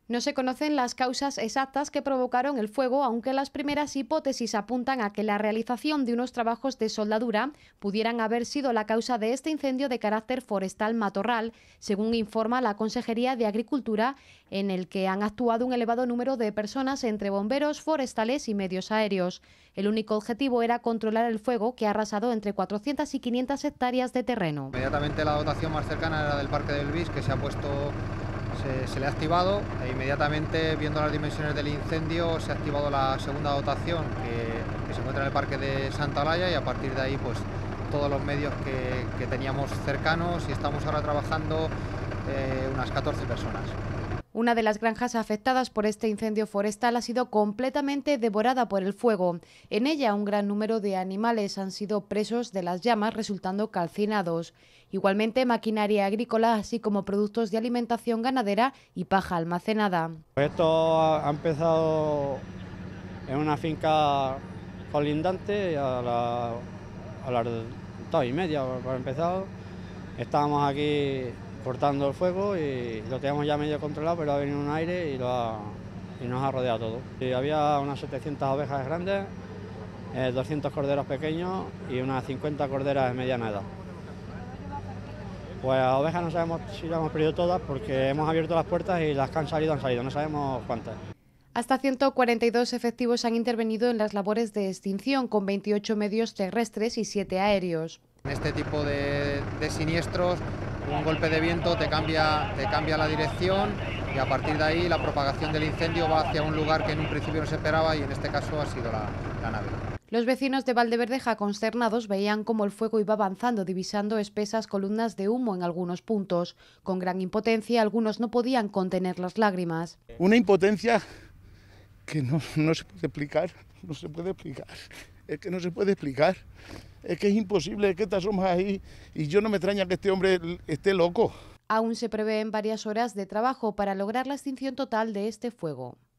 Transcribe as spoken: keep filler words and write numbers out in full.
No se conocen las causas exactas que provocaron el fuego, aunque las primeras hipótesis apuntan a que la realización de unos trabajos de soldadura pudieran haber sido la causa de este incendio de carácter forestal matorral, según informa la Consejería de Agricultura, en el que han actuado un elevado número de personas entre bomberos, forestales y medios aéreos. El único objetivo era controlar el fuego, que ha arrasado entre cuatrocientas y quinientas hectáreas de terreno. Inmediatamente la dotación más cercana era del Parque del Bis, que se ha puesto Se, se le ha activado e inmediatamente, viendo las dimensiones del incendio, se ha activado la segunda dotación que, que se encuentra en el Parque de Santa Olalla, y a partir de ahí pues todos los medios que, que teníamos cercanos, y estamos ahora trabajando eh, unas catorce personas. Una de las granjas afectadas por este incendio forestal ha sido completamente devorada por el fuego. En ella un gran número de animales han sido presos de las llamas, resultando calcinados. Igualmente maquinaria agrícola, así como productos de alimentación ganadera y paja almacenada. Esto ha empezado en una finca colindante a la, a las dos y media por empezado. Estábamos aquí cortando el fuego y lo teníamos ya medio controlado, pero ha venido un aire y, lo ha, y nos ha rodeado todo. Y había unas setecientas ovejas grandes, eh, doscientos corderos pequeños y unas cincuenta corderas de mediana edad. Pues a ovejas no sabemos si las hemos perdido todas, porque hemos abierto las puertas y las que han salido han salido, no sabemos cuántas. Hasta ciento cuarenta y dos efectivos han intervenido en las labores de extinción, con veintiocho medios terrestres y siete aéreos. En este tipo de, de siniestros, un golpe de viento te cambia, te cambia la dirección, y a partir de ahí la propagación del incendio va hacia un lugar que en un principio no se esperaba, y en este caso ha sido la, la nave. Los vecinos de Valdeverdeja, consternados, veían cómo el fuego iba avanzando, divisando espesas columnas de humo en algunos puntos. Con gran impotencia, algunos no podían contener las lágrimas. Una impotencia que no, no se puede explicar, no se puede explicar. Es que no se puede explicar. Es que es imposible, es que te asomas ahí y yo no me extraña que este hombre esté loco. Aún se prevén varias horas de trabajo para lograr la extinción total de este fuego.